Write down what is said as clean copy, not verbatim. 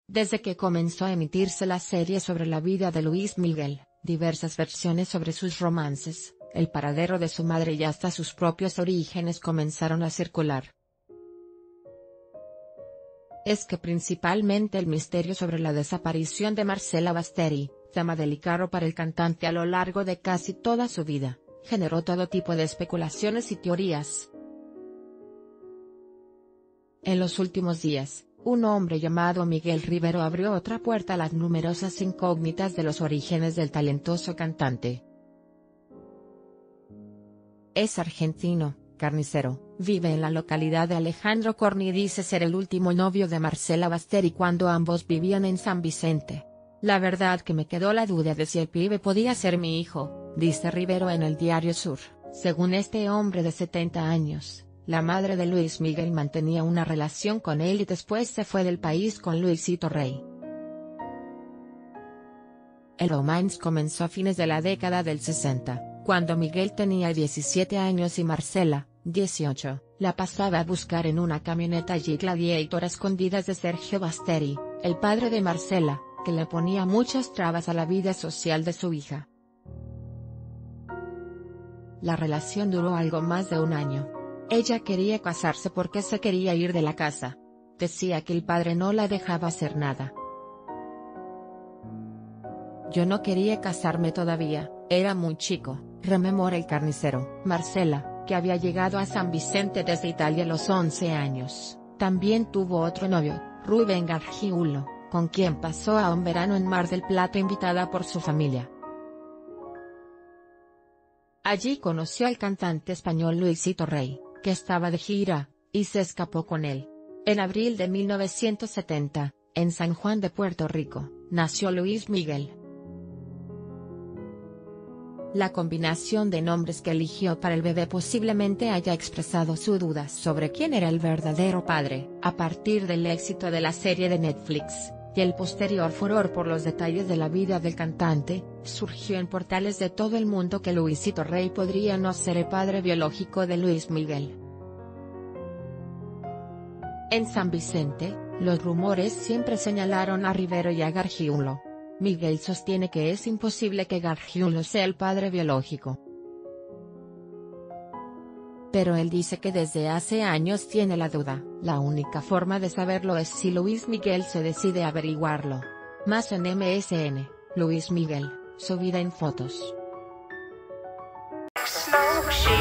Desde que comenzó a emitirse la serie sobre la vida de Luis Miguel, diversas versiones sobre sus romances, el paradero de su madre y hasta sus propios orígenes comenzaron a circular. Es que principalmente el misterio sobre la desaparición de Marcela Basteri, tema delicado para el cantante a lo largo de casi toda su vida, generó todo tipo de especulaciones y teorías. En los últimos días, un hombre llamado Miguel Rivero abrió otra puerta a las numerosas incógnitas de los orígenes del talentoso cantante. Es argentino, carnicero, vive en la localidad de Alejandro Corny y dice ser el último novio de Marcela Basteri cuando ambos vivían en San Vicente. La verdad que me quedó la duda de si el pibe podía ser mi hijo, dice Rivero en el diario Sur. Según este hombre de 70 años, la madre de Luis Miguel mantenía una relación con él y después se fue del país con Luisito Rey. El romance comenzó a fines de la década del 60, cuando Miguel tenía 17 años y Marcela, 18, la pasaba a buscar en una camioneta Jeep Gladiator a escondidas de Sergio Basteri, el padre de Marcela, que le ponía muchas trabas a la vida social de su hija. La relación duró algo más de un año. Ella quería casarse porque se quería ir de la casa. Decía que el padre no la dejaba hacer nada. Yo no quería casarme todavía, era muy chico, rememora el carnicero. Marcela, que había llegado a San Vicente desde Italia a los 11 años, también tuvo otro novio, Rubén Gargiulo, con quien pasó a un verano en Mar del Plata invitada por su familia. Allí conoció al cantante español Luisito Rey, que estaba de gira, y se escapó con él. En abril de 1970, en San Juan de Puerto Rico, nació Luis Miguel. La combinación de nombres que eligió para el bebé posiblemente haya expresado sus dudas sobre quién era el verdadero padre. A partir del éxito de la serie de Netflix, y el posterior furor por los detalles de la vida del cantante, surgió en portales de todo el mundo que Luisito Rey podría no ser el padre biológico de Luis Miguel. En San Vicente, los rumores siempre señalaron a Rivero y a Gargiulo. Miguel sostiene que es imposible que Gargiulo sea el padre biológico. Pero él dice que desde hace años tiene la duda. La única forma de saberlo es si Luis Miguel se decide a averiguarlo. Más en MSN, Luis Miguel, su vida en fotos.